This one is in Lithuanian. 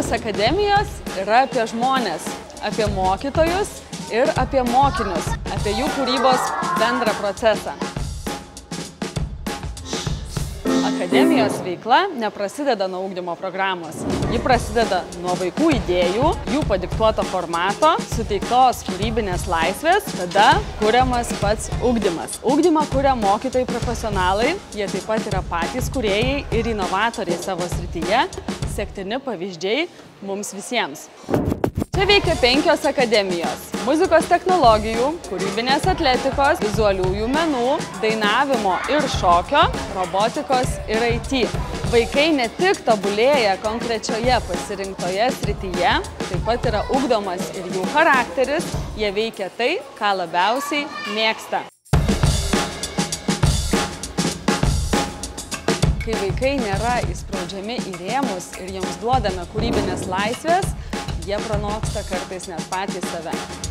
5 akademijos yra apie žmones, apie mokytojus ir apie mokinius, apie jų kūrybos bendrą procesą. Akademijos veikla neprasideda nuo ugdymo programos. Ji prasideda nuo vaikų idėjų, jų padiktuoto formato, suteiktos kūrybinės laisvės, tada kuriamas pats ugdymas. Ugdymą kuria mokytojai profesionalai, jie taip pat yra patys kūrėjai ir inovatoriai savo srityje, sektini pavyzdžiai mums visiems. Čia veikia 5 akademijos – muzikos technologijų, kūrybinės atletikos, vizualiųjų menų, dainavimo ir šokio, robotikos ir IT. Vaikai ne tik tobulėja konkrečioje pasirinktoje srityje, taip pat yra ugdomas ir jų charakteris, jie veikia tai, ką labiausiai mėgsta. Kai vaikai nėra įspraudžiami į rėmus ir jiems duodame kūrybinės laisvės, jie pranoksta kartais net patys save.